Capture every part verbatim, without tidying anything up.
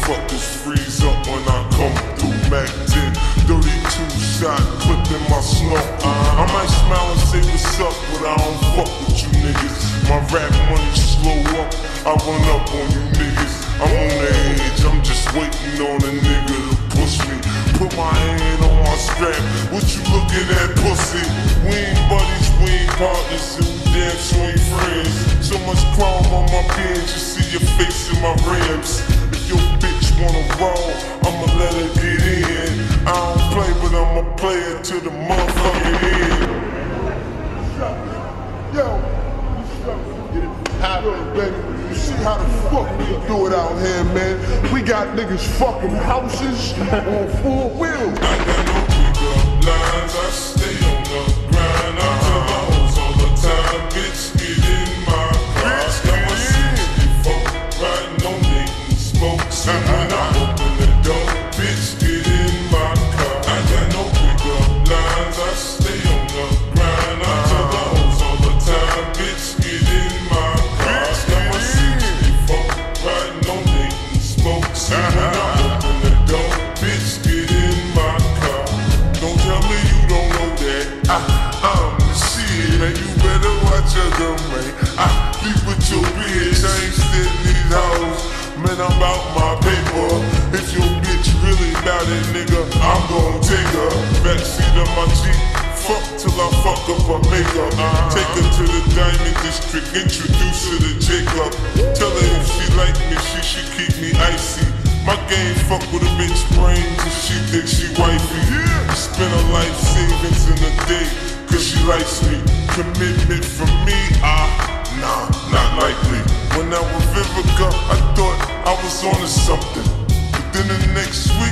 motherfuckers freeze up when I come through. Mac ten, thirty-two shot, clip in my smoke. I might smile and say what's up, but I don't fuck with you niggas. My rap money slow up, I run up on you niggas. I'm on the edge, I'm just waiting on a nigga to push me. Put my hand on my strap, what you looking at, pussy? We ain't buddies, we ain't partners, and we damn sure ain't friends. So much chrome on my pins, you see your face in my rims. If your bitch wanna roll, I'ma let her get in. I don't play, but I'ma play it to the motherfucking end. Yo, Yo, baby, you see how the fuck we do it out here, man? We got niggas fucking houses on four wheels. I got no pick-up lines, I stay on the grind. I tell my hoes all the time, bitch, get in my car. I got my sixty-four, riding on Nathan Smokes. And when I open the door, bitch, get in my car. I got no pick-up lines, I stay on the grind. I tell the hoes all the time, bitch, get in my car. I got my sixty-four, riding on Nathan Smokes. And when I open the door, bitch, get in my car. Don't tell me you don't know that I, I'm the shit, man. You better watch your girl, man. I sleep with your bitch, I ain't sitting these hoes. Man, I'm about my paper. If your bitch really about it, nigga, I'm gon' take her. Backseat of my Jeep, fuck till I fuck up her makeup. Take her to the Diamond District, introduce her to Jacob. Tell her if she like me, she should keep me icy. My game fuck with a bitch brains and she thinks she wifey. Spend her life savings in a day, cause she likes me. Commitment from me, ah, nah, not likely. When I was Vivica, I thought I was on to something. But then the next week,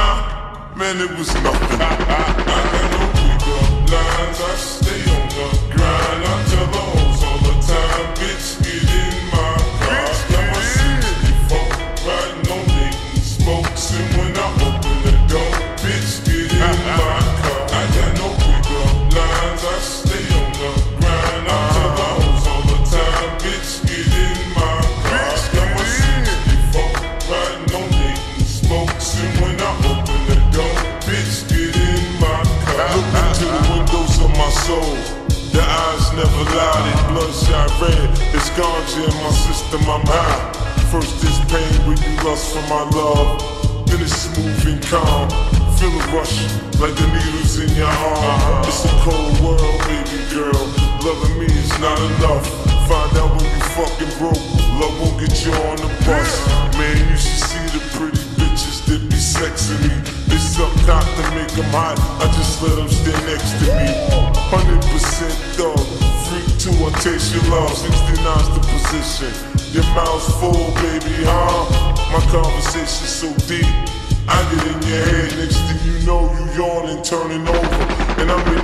nah, man, it was nothing. I, I, I got no pick-up lines, I stay on the grind. I tell the hoes all the time, bitch, get in my car. I got my sixty-four, riding on Nathan Smokes. And when I open the door, bitch, get in my car. I got no pick-up lines, I stay on the grind. I tell the hoes all the time, bitch, get in my car. I got my sixty-four, riding on Nathan Smokes. And when I open the door, bitch, get in my car. Look into the windows of my soul, the eyes never lie, they bloodshot red. It's ganja in my system, I'm high. First it's pain when you lust for my love, then it's smooth and calm. Feel a rush like the needles in your arm. It's a cold world, baby girl. Loving me is not enough. Find out when you fucking broke, love won't get you on the bus. Man, you should see the pretty bitches that be sexing me. They suck cock to make them hot, I just let them stay next to me. one hundred percent dog, freak till I taste your love. sixty-nine's the position, your mouth's full, baby, huh? My conversation's so deep, I get in your head. Next thing you know, you yawning, turning over, and I'm in